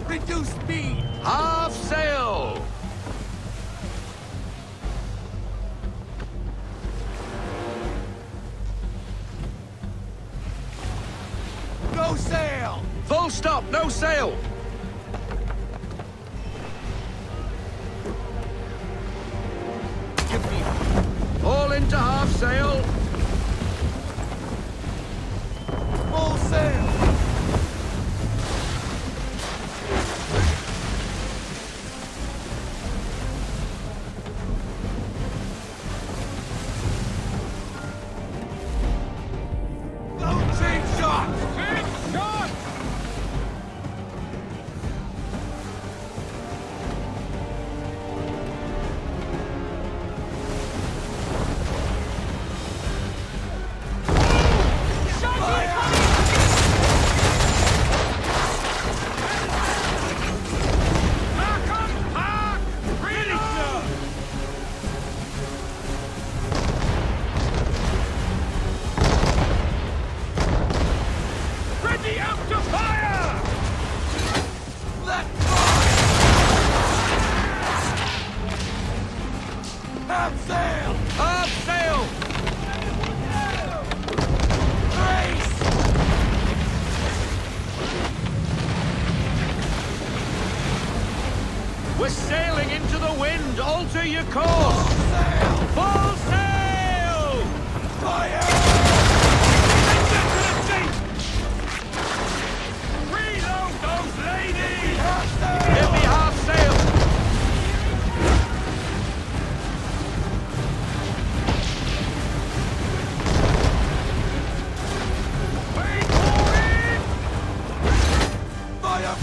Reduce speed! Half sail! No sail! Full stop, no sail! Give me... All into half sail! Full sail! We're sailing into the wind! Alter your course! Full sail! Fire! Reload those ladies! Give me half sail! Wait for it! Fire!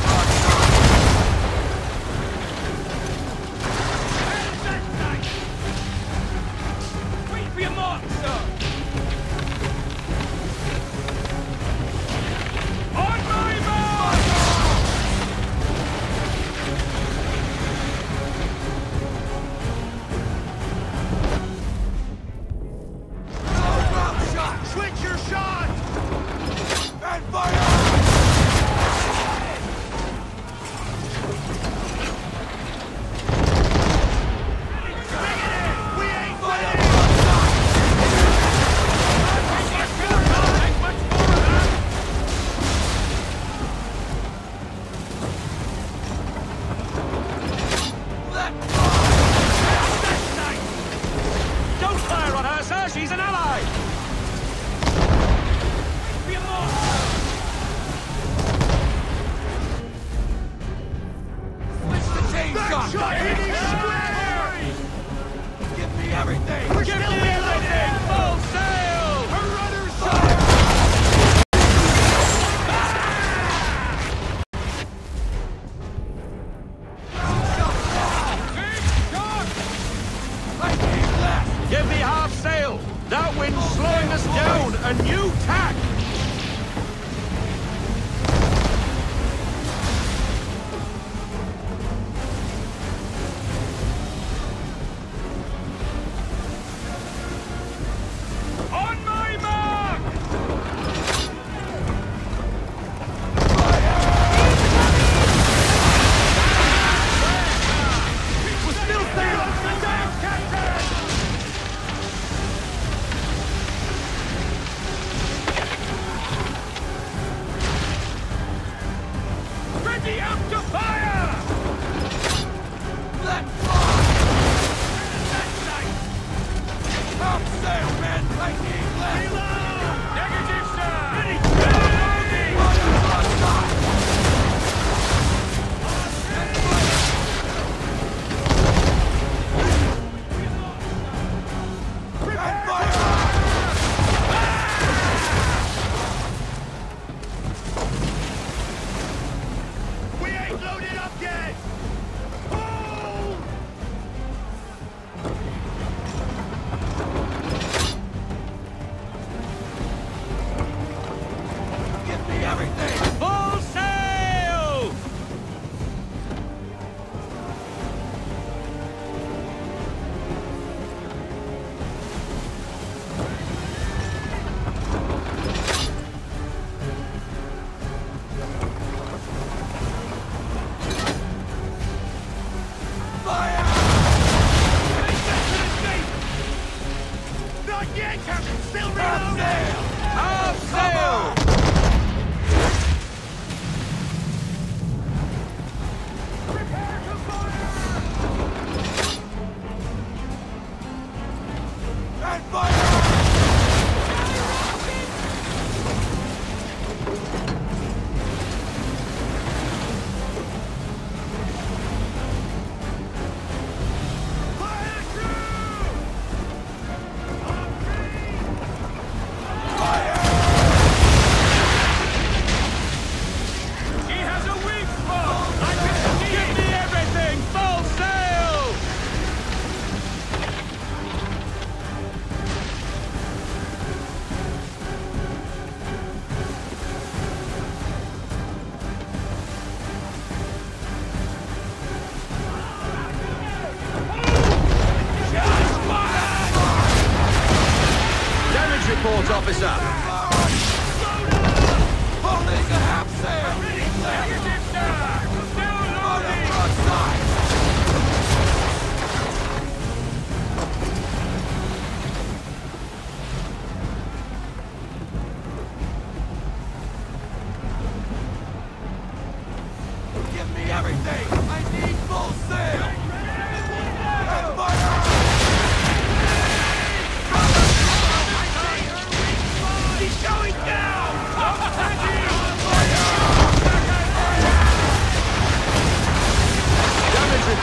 Wait for your mark, sir! On my mark! Shot! Switch your shot! And fire! We ain't Fire! Don't fire on her, sir! She's an ally! Be a Switch the chain shot! Give me everything! Give me everything! Full sail! Her rudder's fire! Lightning blast! Give me half sail! That wind's slowing us down! A new tack! On my mark! We're still sailing! Ready up to fire! Let fly! Top sail, man! Lightning blast! Negative, sir! Ready! Fire blast! And fire! We ain't loaded up yet! Oh! Give me everything! Full sail!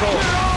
course.